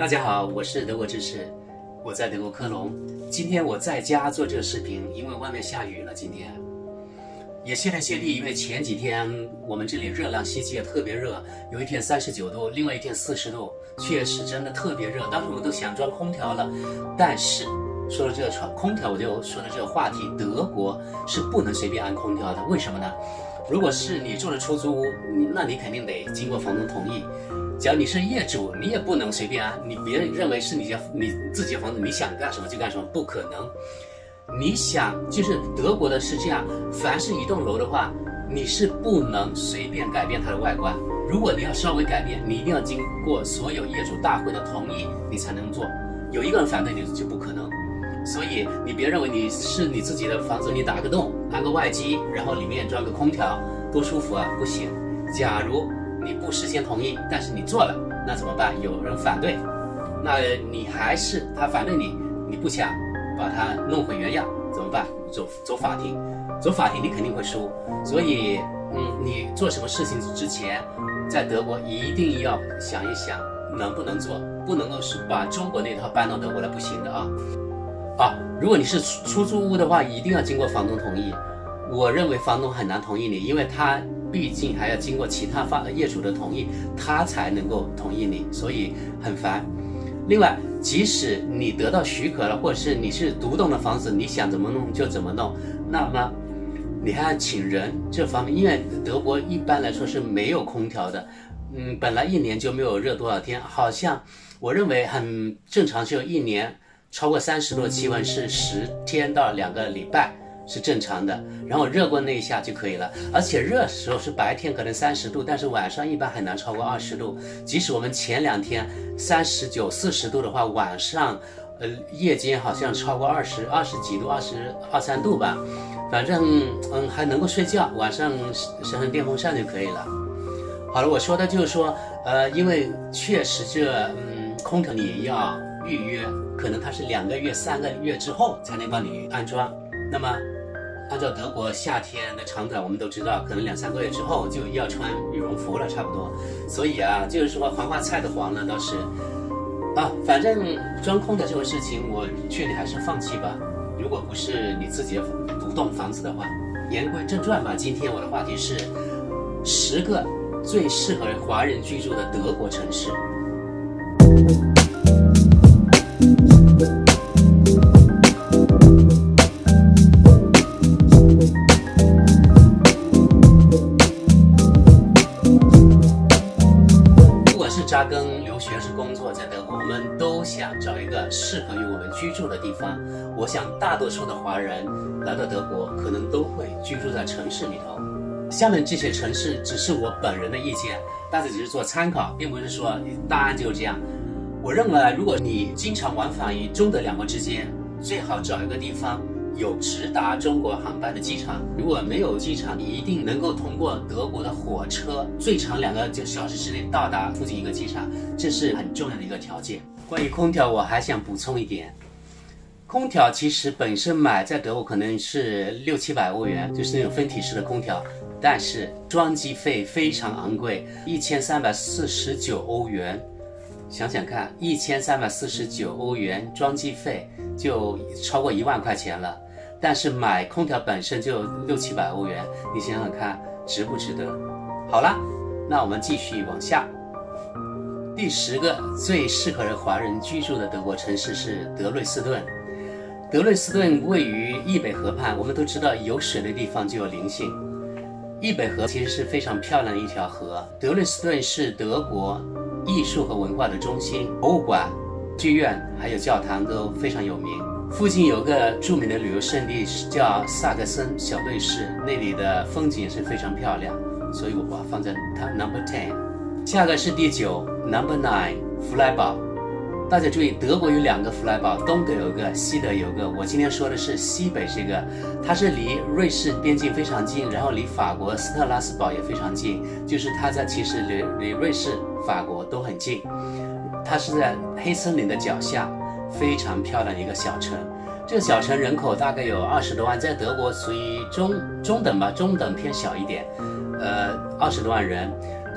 大家好，我是德国知识，我在德国科隆。今天我在家做这个视频，因为外面下雨了。今天也谢天谢地，因为前几天我们这里热浪袭击，特别热，有一天39度，另外一天40度，确实真的特别热。当时我们都想装空调了，但是说到这个空调，我就说到这个话题，德国是不能随便安空调的。为什么呢？如果是你住的出租屋，那你肯定得经过房东同意。假如你是业主，你也不能随便安，你别人认为是你自己的房子，你想干什么就干什么，不可能。你想，就是德国的是这样，凡是一栋楼的话，你是不能随便改变它的外观。如果你要稍微改变，你一定要经过所有业主大会的同意，你才能做。有一个人反对你就不可能。所以你别认为你是你自己的房子，你打个洞，安个外机，然后里面装个空调，多舒服啊！不行。假如你不事先同意，但是你做了，那怎么办？有人反对，那你还是他反对你，你不想把它弄回原样，怎么办？走法庭，走法庭你肯定会输。所以，你做什么事情之前，在德国一定要想一想能不能做，不能够是把中国那套搬到德国来，不行的啊。如果你是出租屋的话，一定要经过房东同意。我认为房东很难同意你，因为他毕竟还要经过其他业主的同意，他才能够同意你，所以很烦。另外，即使你得到许可了，或者是你是独栋的房子，你想怎么弄就怎么弄，那么你还要请人这方面，因为德国一般来说是没有空调的，本来一年就没有热多少天，好像我认为很正常，就一年超过30度的气温是10天到2个礼拜是正常的，然后热过那一下就可以了。而且热时候是白天可能30度，但是晚上一般很难超过20度。即使我们前2天39、40度的话，晚上夜间好像超过20几度、23度吧，反正还能够睡觉，晚上省省电风扇就可以了。好了，我说的就是说因为确实这空调你要预约，可能它是2个月、3个月之后才能帮你安装。那么按照德国夏天的长短，我们都知道，可能2、3个月之后就要穿羽绒服了，差不多。所以就是说黄花菜的黄了倒是反正装空调这种事情，我劝你还是放弃吧。如果不是你自己的独栋房子的话。言归正传吧，今天我的话题是10个最适合华人居住的德国城市。扎根留学是工作，在德国我们都想找一个适合于我们居住的地方。我想大多数的华人来到德国可能都会居住在城市里头。下面这些城市只是我本人的意见，大家只是做参考，并不是说答案就是这样。我认为如果你经常往返于中德2国之间，最好找一个地方有直达中国航班的机场。如果没有机场，你一定能够通过德国的火车，最长2个小时之内到达附近一个机场，这是很重要的一个条件。关于空调，我还想补充一点，空调其实本身买在德国可能是600-700欧元，就是那种分体式的空调，但是装机费非常昂贵，1349欧元。想想看，1349欧元装机费就超过1万块钱了，但是买空调本身就600-700欧元，你想想看值不值得？好了，那我们继续往下。第10个最适合华人居住的德国城市是德累斯顿。德累斯顿位于易北河畔，我们都知道有水的地方就有灵性。易北河其实是非常漂亮的一条河。德累斯顿是德国艺术和文化的中心，博物馆、剧院还有教堂都非常有名。附近有个著名的旅游胜地叫萨克森小队士，那里的风景也是非常漂亮，所以我把它放在它 number 10。下个是第9 number 9弗莱堡。大家注意，德国有2个弗莱堡，东德有一个，西德有一个。我今天说的是西北这个，它是离瑞士边境非常近，然后离法国斯特拉斯堡也非常近，就是它其实离瑞士、法国都很近。它是在黑森林的脚下，非常漂亮的一个小城。这个小城人口大概有20多万，在德国属于中等吧，中等偏小一点，20多万人。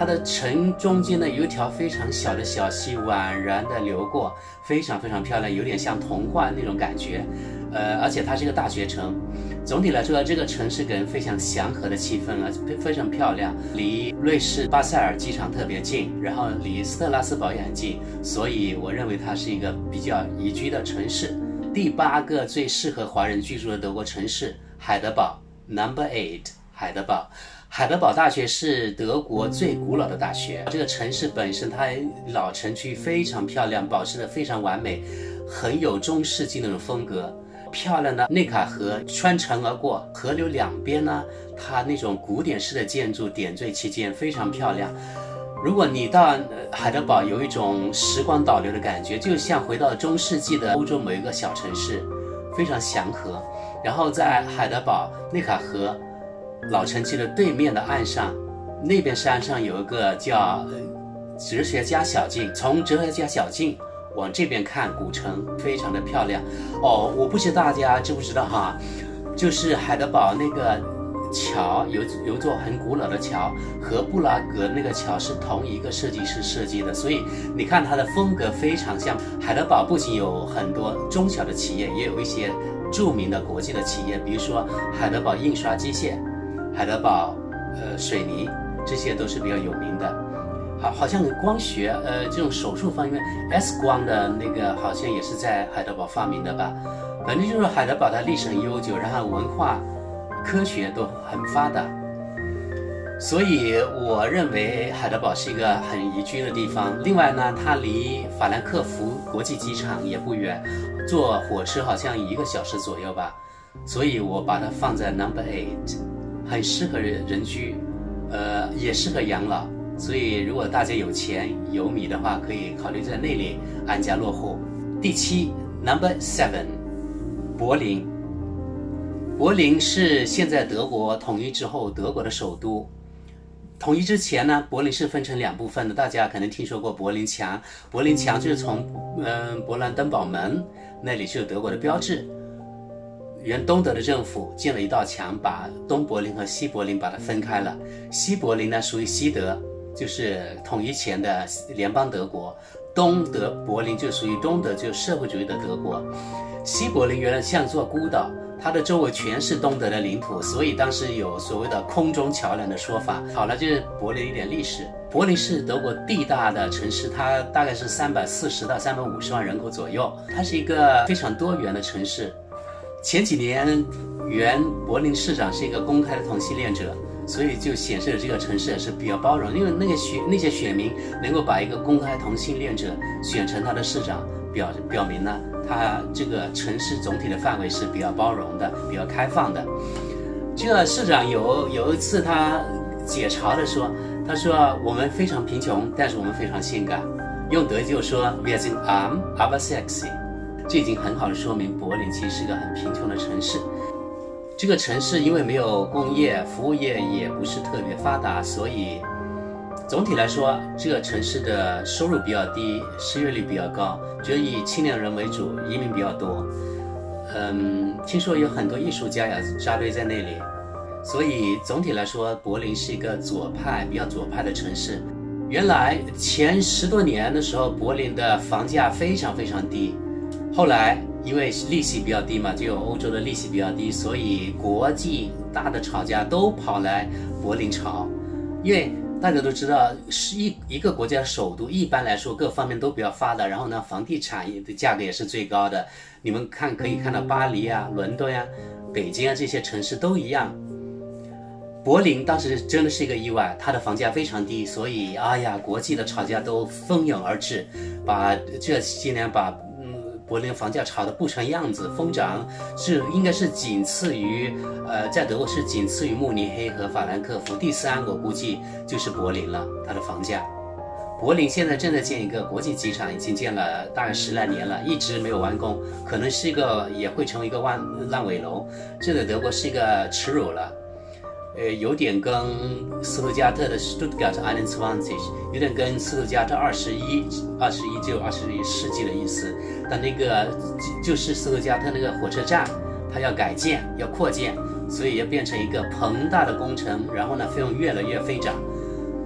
它的城中间呢有一条非常小的小溪宛然的流过，非常非常漂亮，有点像童话那种感觉。而且它是一个大学城。总体来说，这个城市给人非常祥和的气氛啊，非常漂亮，离瑞士巴塞尔机场特别近，然后离斯特拉斯堡也很近，所以我认为它是一个比较宜居的城市。第8个最适合华人居住的德国城市，海德堡 No.8， 海德堡。海德堡大学是德国最古老的大学。这个城市本身它老城区非常漂亮，保持得非常完美，很有中世纪那种风格。漂亮的内卡河穿城而过，河流两边呢，它那种古典式的建筑点缀其间，非常漂亮。如果你到海德堡，有一种时光倒流的感觉，就像回到中世纪的欧洲某一个小城市，非常祥和。然后在海德堡内卡河老城区的对面的岸上，那边山上有一个叫哲学家小径，从哲学家小径往这边看古城，非常的漂亮哦。我不知道大家知不知道哈，就是海德堡那个桥有座很古老的桥，和布拉格那个桥是同一个设计师设计的，所以你看它的风格非常像。海德堡不仅有很多中小的企业，也有一些著名的国际的企业，比如说海德堡印刷机械、海德堡水泥，这些都是比较有名的。好像光学这种手术方面 X 光的那个好像也是在海德堡发明的吧。反正就是海德堡它历史很悠久，然后文化科学都很发达，所以我认为海德堡是一个很宜居的地方。另外呢，它离法兰克福国际机场也不远，坐火车好像1个小时左右吧，所以我把它放在 No.8， 很适合人居，也适合养老。所以如果大家有钱有米的话，可以考虑在那里安家落户。第7 No.7， 柏林。柏林是现在德国统一之后德国的首都。统一之前呢，柏林是分成2部分的，大家可能听说过柏林墙。柏林墙就是从勃兰登堡门那里是有德国的标志。原东德的政府建了一道墙，把东柏林和西柏林把它分开了。西柏林呢属于西德，就是统一前的联邦德国。东德柏林就属于东德，就是社会主义的德国。西柏林原来像座孤岛，它的周围全是东德的领土，所以当时有所谓的空中桥梁的说法。好了，就是柏林一点历史。柏林是德国第大的城市，它大概是340到350万人口左右，它是一个非常多元的城市。前几年原柏林市长是一个公开的同性恋者，所以就显示了这个城市是比较包容，因为那些选民能够把一个公开同性恋者选成他的市长，表明呢，他这个城市总体的范围是比较包容的，比较开放的。这个市长有一次他解嘲的说，他说我们非常贫穷，但是我们非常性感，用德语就说 Wir sind arm, aber sexy。这已经很好的说明柏林其实是个很贫穷的城市。这个城市因为没有工业，服务业也不是特别发达，所以总体来说这个城市的收入比较低，失业率比较高，就以青年人为主，移民比较多。听说有很多艺术家也扎堆在那里，所以总体来说柏林是一个比较左派的城市。原来前10多年的时候，柏林的房价非常非常低，后来因为利息比较低嘛，就有欧洲的利息比较低，所以国际大的炒家都跑来柏林炒。因为大家都知道，是一个国家的首都，一般来说各方面都比较发达，然后呢，房地产的价格也是最高的。你们可以看到巴黎啊、伦敦啊、北京啊这些城市都一样。柏林当时真的是一个意外，它的房价非常低，所以国际的炒家都蜂拥而至，这些年把柏林房价炒得不成样子，疯涨，应该是仅次于在德国是仅次于慕尼黑和法兰克福，第3我估计就是柏林了，它的房价。柏林现在正在建一个国际机场，已经建了大概10来年了，一直没有完工，可能是也会成为一个烂尾楼，这在德国是一个耻辱了。有点跟斯图加特的 Stuttgart 21，有点跟斯图加特21就21世纪的意思。但那个就是斯图加特那个火车站，它要改建，要扩建，所以要变成一个庞大的工程，然后呢，费用越来越飞涨。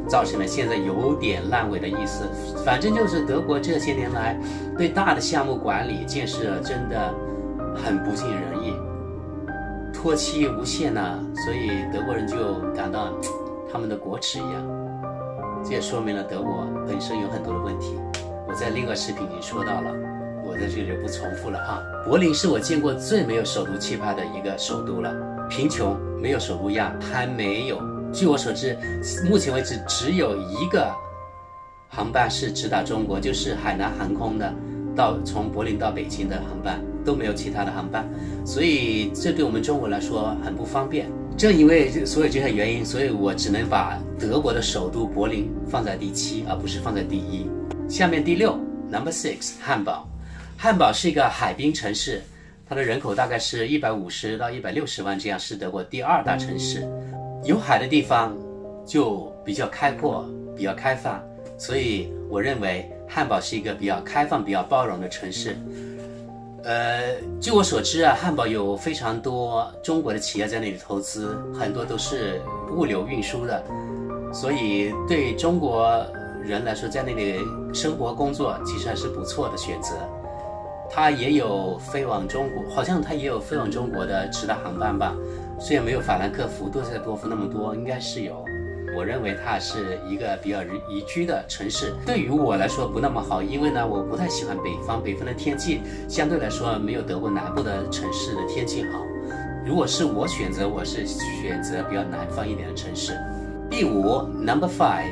造成了现在有点烂尾的意思。反正就是德国这些年来对大的项目管理建设真的很不尽人意，拖期无限呐，所以德国人就感到他们的国耻一样。这也说明了德国本身有很多的问题，我在另外视频已经说到了，我在这里就不重复了哈。柏林是我见过最没有首都气派的一个首都了，贫穷，没有首都样，还没有。据我所知，目前为止只有一个航班是直达中国，就是海南航空的，从柏林到北京的航班，都没有其他的航班，所以这对我们中国来说很不方便。正因为所有这些原因，所以我只能把德国的首都柏林放在第7，而不是放在第1。下面第6 ，Number 6，汉堡。汉堡是一个海滨城市，它的人口大概是150到160万，这样是德国第2大城市。有海的地方就比较开阔，比较开放，所以我认为汉堡是一个比较开放、比较包容的城市。据我所知啊，汉堡有非常多中国的企业在那里投资，很多都是物流运输的，所以对中国人来说，在那里生活工作其实还是不错的选择。它也有飞往中国，好像它也有飞往中国的直达航班吧，虽然没有法兰克福、杜塞多夫那么多，应该是有。我认为它是一个比较宜居的城市，对于我来说不那么好，因为呢我不太喜欢北方，北方的天气相对来说没有德国南部的城市的天气好。如果是我选择，我是选择比较南方一点的城市。第5 ，Number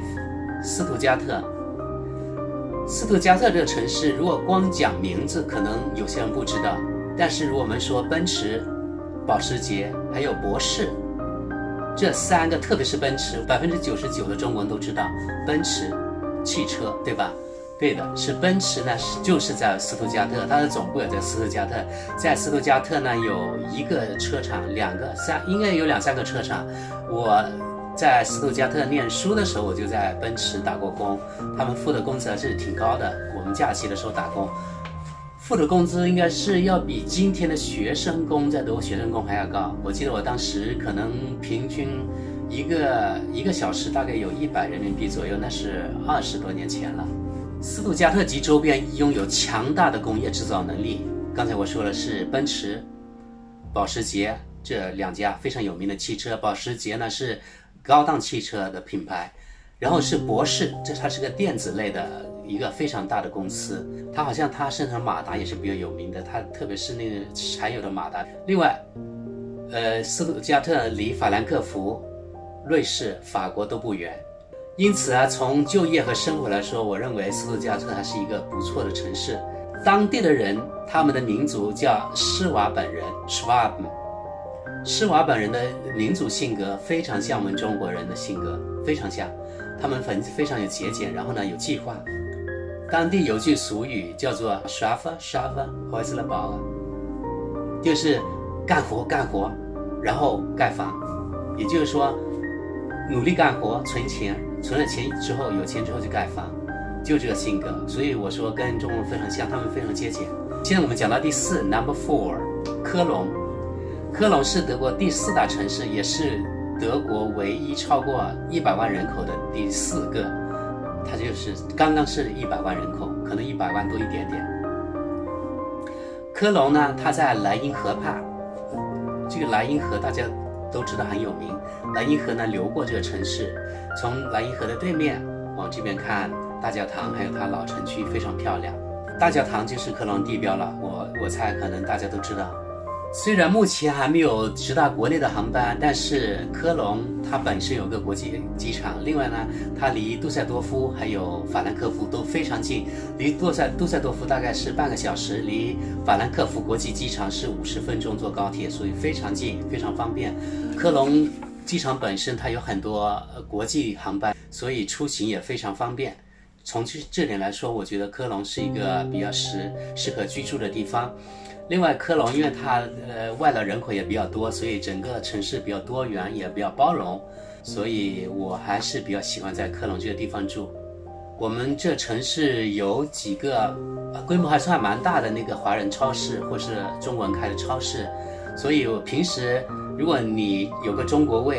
5，斯图加特。斯图加特这个城市，如果光讲名字，可能有些人不知道，但是如果我们说奔驰、保时捷还有博世，这3个，特别是奔驰，99%的中国人都知道奔驰汽车，对吧？对的，是奔驰呢，就是在斯图加特，它的总部也在斯图加特。在斯图加特呢，有1个车厂，2个、3，应该有2、3个车厂。我在斯图加特念书的时候，我就在奔驰打过工，他们付的工资还是挺高的。我们假期的时候打工，付的工资应该是要比今天的学生工，在德国学生工还要高。我记得我当时可能平均一个小时大概有100人民币左右，那是20多年前了。斯图加特及周边拥有强大的工业制造能力。刚才我说的是奔驰、保时捷这2家非常有名的汽车，保时捷呢是高档汽车的品牌，然后是博世，它是个电子类的一个非常大的公司，它生产马达也是比较有名的，它特别是那个柴油的马达。另外，斯图加特离法兰克福、瑞士、法国都不远，因此啊，从就业和生活来说，我认为斯图加特还是一个不错的城市。当地的人，他们的民族叫施瓦本人 （Schwaben）。施瓦本人的民族性格非常像我们中国人的性格，非常像。他们非常有节俭，然后呢有计划。当地有句俗语叫做 "Schaffe, Schaffe, Häusle bauen"， 就是干活，然后盖房。也就是说，努力干活，存钱，存了钱之后，有钱之后就盖房，就这个性格。所以我说跟中国人非常像，他们非常节俭。现在我们讲到第4 ，Number 4，科隆。科隆是德国第4大城市，也是德国唯一超过100万人口的第4个。它就是刚刚是100万人口，可能100万多一点点。科隆呢，它在莱茵河畔，这个莱茵河大家都知道很有名。莱茵河呢流过这个城市，从莱茵河的对面往这边看，大教堂还有它老城区非常漂亮。大教堂就是科隆地标了，我猜可能大家都知道。虽然目前还没有直达国内的航班，但是科隆它本身有个国际机场，另外呢，它离杜塞多夫还有法兰克福都非常近，离杜塞多夫大概是半个小时，离法兰克福国际机场是50分钟坐高铁，所以非常近，非常方便。科隆机场本身它有很多国际航班，所以出行也非常方便。从这点来说，我觉得科隆是一个比较适合居住的地方。另外，科隆因为它外来人口也比较多，所以整个城市比较多元，也比较包容，所以我还是比较喜欢在科隆这个地方住。我们这城市有几个规模还算蛮大的那个华人超市，或是中国人开的超市，所以我平时如果你有个中国胃，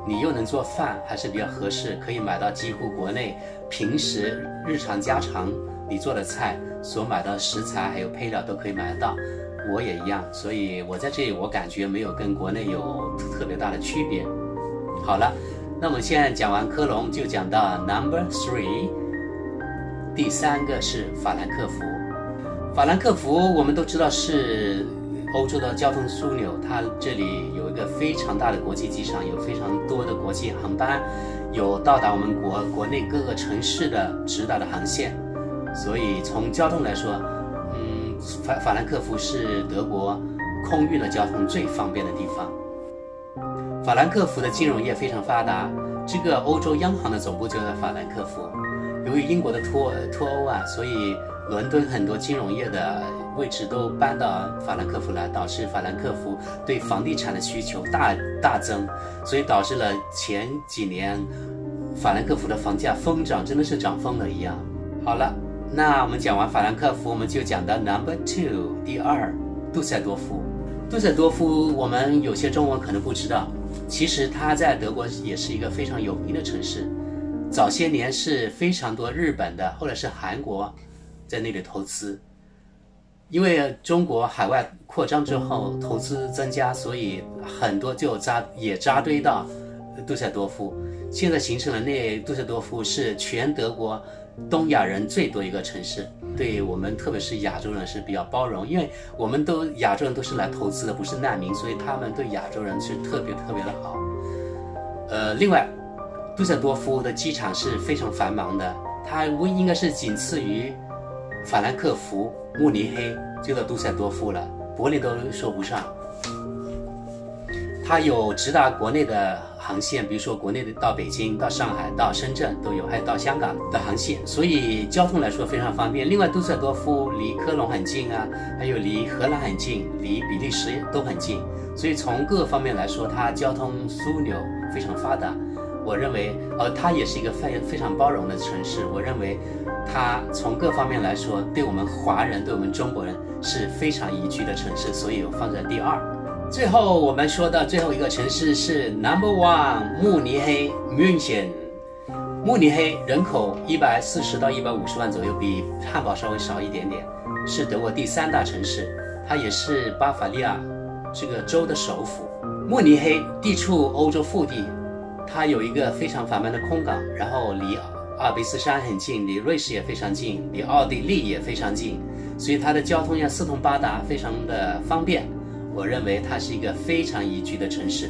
你又能做饭，还是比较合适，可以买到几乎国内平时日常家常你做的菜所买到食材还有配料都可以买得到。我也一样，所以我在这里我感觉没有跟国内有特别大的区别。好了，那我们现在讲完科隆，就讲到 No.3， 第3个是法兰克福。法兰克福我们都知道是欧洲的交通枢纽，它这里有一个非常大的国际机场，有非常多的国际航班，有到达我们国内各个城市的直达的航线，所以从交通来说，法兰克福是德国空运的交通最方便的地方。法兰克福的金融业非常发达，这个欧洲央行的总部就在法兰克福。由于英国的脱欧啊，所以伦敦很多金融业的位置都搬到法兰克福来，导致法兰克福对房地产的需求大增，所以导致了前几年法兰克福的房价疯涨，真的是涨疯了一样。好了，那我们讲完法兰克福，我们就讲到 No.2， 第2，杜塞多夫。杜塞多夫我们有些中文可能不知道，其实它在德国也是一个非常有名的城市。早些年是非常多日本的，后来是韩国在那里投资，因为中国海外扩张之后投资增加，所以很多就扎堆到杜塞多夫。现在形成了杜塞多夫是全德国东亚人最多一个城市，对我们特别是亚洲人是比较包容，因为我们亚洲人都是来投资的，不是难民，所以他们对亚洲人是特别的好。另外杜塞多夫的机场是非常繁忙的，它应该是仅次于法兰克福、慕尼黑，就到杜塞多夫了，柏林都说不上。它有直达国内的航线，比如说国内的到北京、到上海、到深圳都有，还有到香港的航线，所以交通来说非常方便。另外杜塞多夫离科隆很近啊，还有离荷兰很近，离比利时都很近，所以从各个方面来说，它交通枢纽非常发达。我认为它也是一个非常包容的城市，我认为它从各方面来说，对我们华人、对我们中国人是非常宜居的城市，所以我放在第2。最后我们说到最后一个城市是 No.1， 慕尼黑 München。 慕尼黑人口140到150万左右，比汉堡稍微少一点点，是德国第3大城市，它也是巴伐利亚这个州的首府。慕尼黑地处欧洲腹地，它有一个非常繁忙的空港，然后离阿尔卑斯山很近，离瑞士也非常近，离奥地利也非常近，所以它的交通要四通八达，非常的方便。我认为它是一个非常宜居的城市。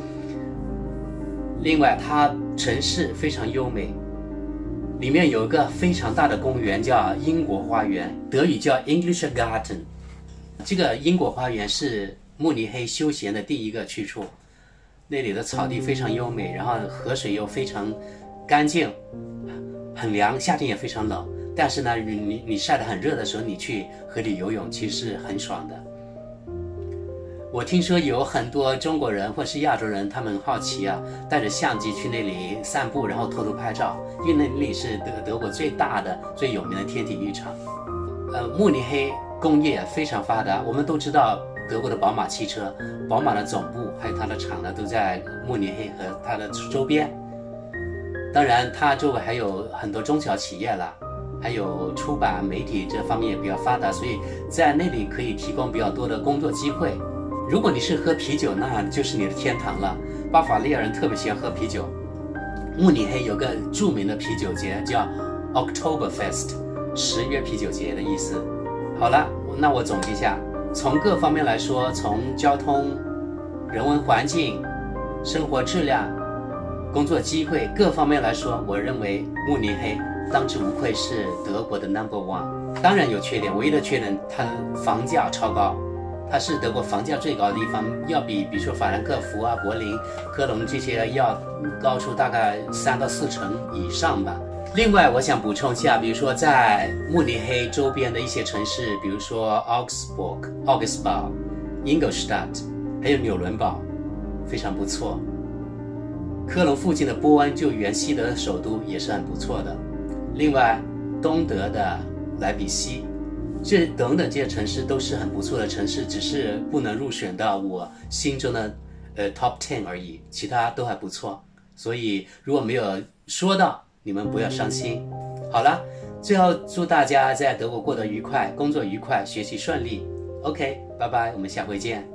另外它城市非常优美，里面有一个非常大的公园叫英国花园，德语叫 English Garden。 这个英国花园是慕尼黑休闲的第一个去处，那里的草地非常优美，然后河水又非常干净，很凉，夏天也非常冷，但是呢你晒得很热的时候，你去河里游泳其实是很爽的。我听说有很多中国人或是亚洲人，他们很好奇啊，带着相机去那里散步，然后偷拍照，因为那里是德国最大的最有名的天体育场。慕尼黑工业非常发达，我们都知道德国的宝马汽车，宝马的总部还有它的厂呢都在慕尼黑和它的周边。当然它周围还有很多中小企业啦，还有出版媒体这方面也比较发达，所以在那里可以提供比较多的工作机会。如果你是喝啤酒，那就是你的天堂了。巴伐利亚人特别喜欢喝啤酒。慕尼黑有个著名的啤酒节叫 Oktoberfest， 10月啤酒节的意思。好了，那我总结一下，从各方面来说，从交通、人文环境、生活质量、工作机会各方面来说，我认为慕尼黑当之无愧是德国的 No.1。 当然有缺点，唯一的缺点它房价超高，它是德国房价最高的地方，要比如说法兰克福啊、柏林、科隆这些要高出大概3到4成以上吧。另外我想补充一下，比如说在慕尼黑周边的一些城市，比如说 Augsburg、Ingolstadt， 还有纽伦堡，非常不错。科隆附近的波恩，就原西德的首都，也是很不错的。另外东德的莱比锡，这等等这些城市都是很不错的城市，只是不能入选到我心中的Top 10而已，其他都还不错。 所以如果没有说到，你们不要伤心。好了，最后祝大家在德国过得愉快，工作愉快，学习顺利。OK， 拜拜，我们下回见。